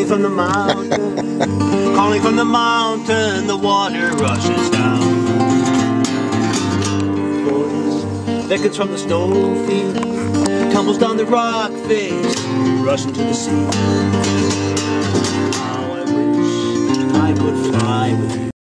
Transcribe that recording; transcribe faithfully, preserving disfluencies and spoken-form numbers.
from the mountain, calling from the mountain, the water rushes down. Voice beckons from the snow field, tumbles down the rock face, rushing to the sea. How I wish I could fly with you.